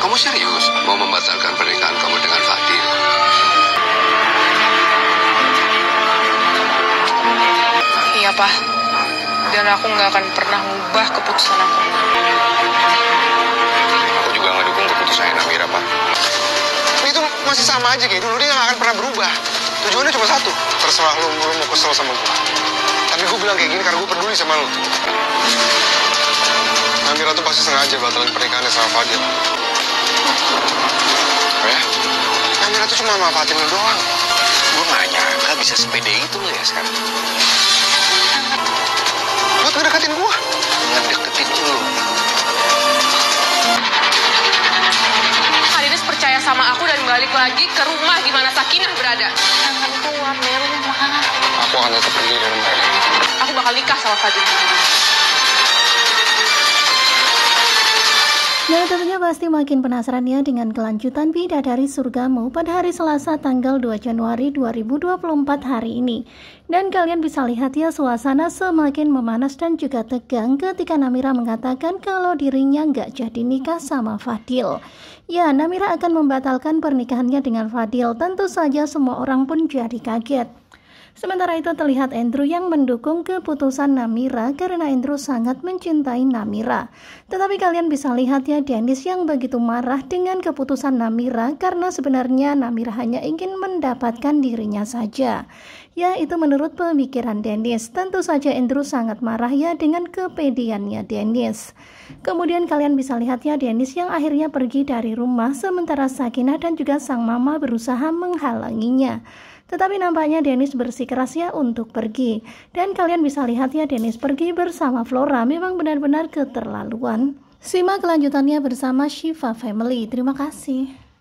Kamu serius mau membatalkan pernikahan kamu dengan Fadil? Iya, Pak. Dan aku nggak akan pernah ngubah keputusan aku. Aku juga nggak dukung keputusan Amira, Pak. Itu masih sama aja kayak dulu, dia nggak akan pernah berubah. Tujuannya cuma satu. Terserah lu mau kesel sama gue. Tapi gue bilang kayak gini karena gue peduli sama lu. Amira tuh pasti sengaja batalin pernikahannya sama Fadil. Oh ya? Amira tuh cuma manfaatin lu doang. Gue gak nyangka bisa sepede itu ya sekarang. Buat ngedeketin gue. Ngedeketin lu. Haris percaya sama aku dan balik lagi ke rumah di mana Sakinah berada. Jangan keluar dari rumah. Aku akan tetap pergi dari rumah ini. Aku bakal nikah sama Fadil. Ya, tentunya pasti makin penasaran ya dengan kelanjutan Bidadari Surgamu pada hari Selasa tanggal 2 Januari 2024 hari ini. Dan kalian bisa lihat ya, suasana semakin memanas dan juga tegang ketika Namira mengatakan kalau dirinya nggak jadi nikah sama Fadil. Ya, Namira akan membatalkan pernikahannya dengan Fadil. Tentu saja semua orang pun jadi kaget. Sementara itu terlihat Andrew yang mendukung keputusan Namira karena Andrew sangat mencintai Namira. Tetapi kalian bisa lihat ya, Dennis yang begitu marah dengan keputusan Namira karena sebenarnya Namira hanya ingin mendapatkan dirinya saja. Ya, itu menurut pemikiran Dennis. Tentu saja Andrew sangat marah ya dengan kepedeannya Dennis. Kemudian kalian bisa lihat ya, Dennis yang akhirnya pergi dari rumah sementara Sakinah dan juga sang mama berusaha menghalanginya. Tetapi nampaknya Dennis bersikeras ya untuk pergi. Dan kalian bisa lihat ya, Dennis pergi bersama Flora memang benar-benar keterlaluan. Simak kelanjutannya bersama Shiva Family. Terima kasih.